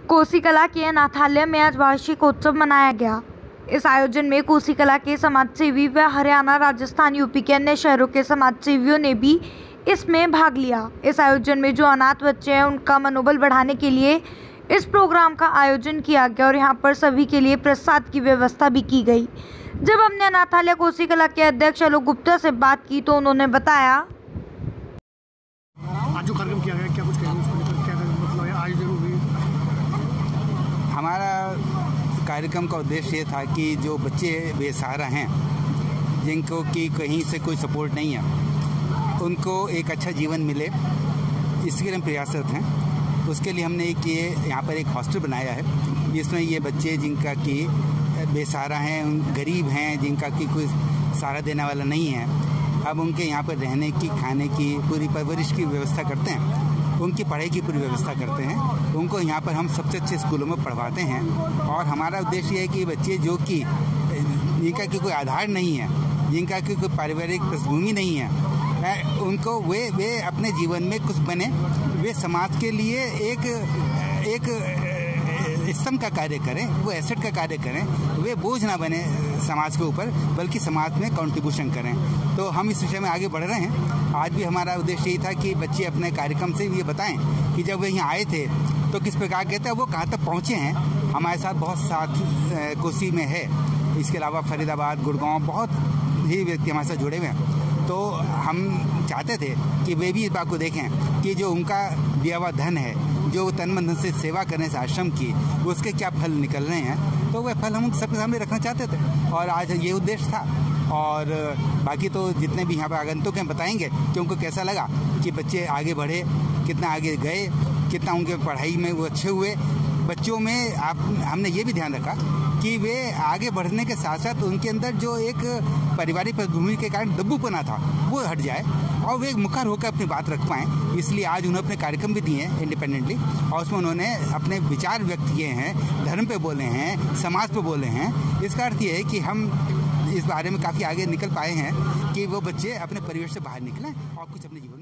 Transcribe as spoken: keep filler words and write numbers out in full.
कोसीकला के अनाथालय में आज वार्षिक उत्सव मनाया गया। इस आयोजन में कोसीकला के समाजसेवी व हरियाणा, राजस्थान, यूपी के अन्य शहरों के समाजसेवियों ने भी इसमें भाग लिया। इस आयोजन में जो अनाथ बच्चे हैं उनका मनोबल बढ़ाने के लिए इस प्रोग्राम का आयोजन किया गया और यहाँ पर सभी के लिए प्रसाद की व्यवस्था भी की गई। जब हमने अनाथालय कोसीकला के अध्यक्ष आलोक गुप्ता से बात की तो उन्होंने बताया, आज जो कार्यक्रम किया गया क्या कुछ कहेंगे उसको लेकर, क्या मतलब है आयोजन हुई? हमारा कार्यक्रम का उद्देश्य ये था कि जो बच्चे बेसहारा हैं, जिनको कि कहीं से कोई सपोर्ट नहीं है, उनको एक अच्छा जीवन मिले, इसके लिए हम प्रयासरत हैं। उसके लिए हमने एक ये यहाँ पर एक हॉस्टल बनाया है जिसमें ये बच्चे जिनका कि बेसहारा हैं, गरीब हैं, जिनका कि कोई सहारा देने वाला नहीं है, अब उनके यहाँ पर रहने की, खाने की, पूरी परवरिश की व्यवस्था करते हैं, उनकी पढ़ाई की पूरी व्यवस्था करते हैं, उनको यहाँ पर हम सबसे अच्छे स्कूलों में पढ़वाते हैं। और हमारा उद्देश्य ये है कि बच्चे जो कि जिनका कि कोई आधार नहीं है, जिनका कि कोई पारिवारिक पृष्ठभूमि नहीं है, उनको वे वे अपने जीवन में कुछ बने, वे समाज के लिए एक एक स्तंभ का कार्य करें, वो एसेट का कार्य करें, वे बोझ ना बने समाज के ऊपर, बल्कि समाज में कंट्रीब्यूशन करें। तो हम इस विषय में आगे बढ़ रहे हैं। आज भी हमारा उद्देश्य यही था कि बच्चे अपने कार्यक्रम से ये बताएं कि जब वे यहाँ आए थे तो किस प्रकार के थे, वो कहाँ तक पहुँचे हैं। हमारे साथ बहुत साथ कोसी में है, इसके अलावा फरीदाबाद, गुड़गांव, बहुत ही व्यक्ति हमारे साथ जुड़े हुए हैं। तो हम चाहते थे कि वे भी इस बात को देखें कि जो उनका दिया हुआ धन है, जो तन मन धन से सेवा करने से आश्रम की, उसके क्या फल निकल रहे हैं, तो वह फल हम सबके सामने रखना चाहते थे और आज ये उद्देश्य था। और बाकी तो जितने भी यहाँ पर आगंतुक हैं बताएंगे कि उनको कैसा लगा कि बच्चे आगे बढ़े, कितना आगे गए, कितना उनके पढ़ाई में वो अच्छे हुए। बच्चों में आप हमने ये भी ध्यान रखा कि वे आगे बढ़ने के साथ साथ उनके अंदर जो एक पारिवारिक पृष्ठभूमि के कारण दब्बूपना था वो हट जाए और वे मुखर होकर अपनी बात रख पाएँ। इसलिए आज उन्होंने अपने कार्यक्रम भी दिए हैं इंडिपेंडेंटली, और उसमें उन्होंने अपने विचार व्यक्त किए हैं, धर्म पे बोले हैं, समाज पे बोले हैं। इसका अर्थ ये है कि हम इस बारे में काफ़ी आगे निकल पाए हैं कि वो बच्चे अपने परिवेश से बाहर निकलें और कुछ अपने जीवन